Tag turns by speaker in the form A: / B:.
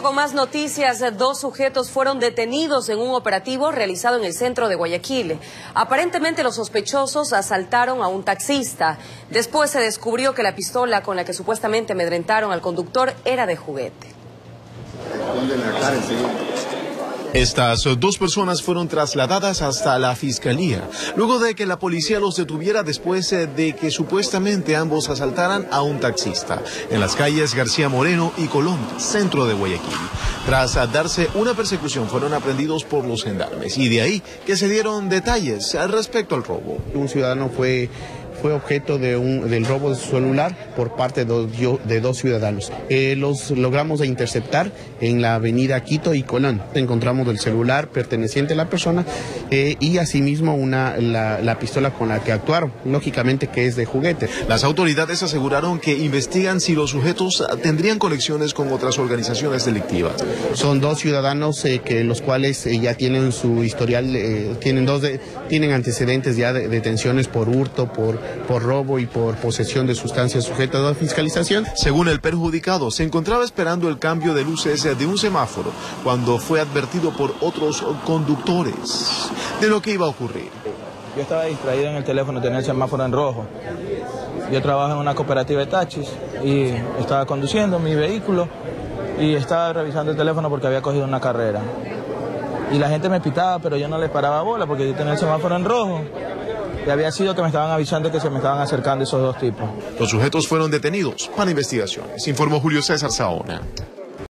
A: con más noticias. Dos sujetos fueron detenidos en un operativo realizado en el centro de Guayaquil. Aparentemente los sospechosos asaltaron a un taxista. Después se descubrió que la pistola con la que supuestamente amedrentaron al conductor era de juguete.
B: Estas dos personas fueron trasladadas hasta la fiscalía, luego de que la policía los detuviera después de que supuestamente ambos asaltaran a un taxista en las calles García Moreno y Colón, centro de Guayaquil. Tras darse una persecución, fueron aprendidos por los gendarmes y de ahí que se dieron detalles al respecto al robo.
C: Un ciudadano fue objeto del robo de su celular por parte de dos ciudadanos. Los logramos interceptar en la avenida Quito y Colón. Encontramos el celular perteneciente a la persona y asimismo la pistola con la que actuaron, lógicamente que es de juguete.
B: Las autoridades aseguraron que investigan si los sujetos tendrían conexiones con otras organizaciones delictivas.
C: Son dos ciudadanos los cuales ya tienen su historial, tienen antecedentes ya de detenciones por hurto, por robo y por posesión de sustancias sujetas a fiscalización.
B: Según el perjudicado, se encontraba esperando el cambio de luces de un semáforo cuando fue advertido por otros conductores de lo que iba a ocurrir.
D: Yo estaba distraído en el teléfono, tenía el semáforo en rojo. Yo trabajo en una cooperativa de taxis y estaba conduciendo mi vehículo y estaba revisando el teléfono porque había cogido una carrera. Y la gente me pitaba, pero yo no les paraba bola porque yo tenía el semáforo en rojo. Y había sido que me estaban avisando que se me estaban acercando esos dos tipos.
B: Los sujetos fueron detenidos para investigaciones, informó Julio César Saona.